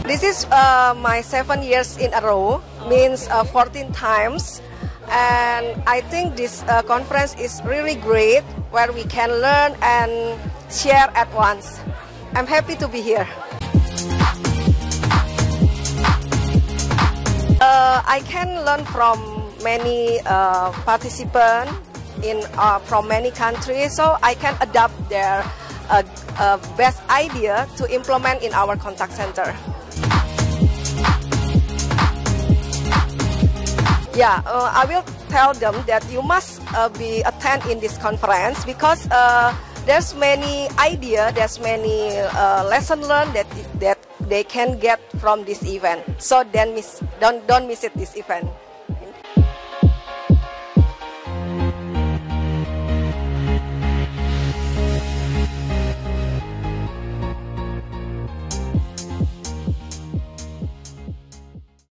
This is my 7 years in a row, means 14 times. And I think this conference is really great, where we can learn and share at once. I'm happy to be here. I can learn from many participants from many countries, so I can adapt their best idea to implement in our contact center. Yeah, I will tell them that you must attend in this conference, because there's many idea, there's many lesson learned that they can get from this event. So don't miss it, this event.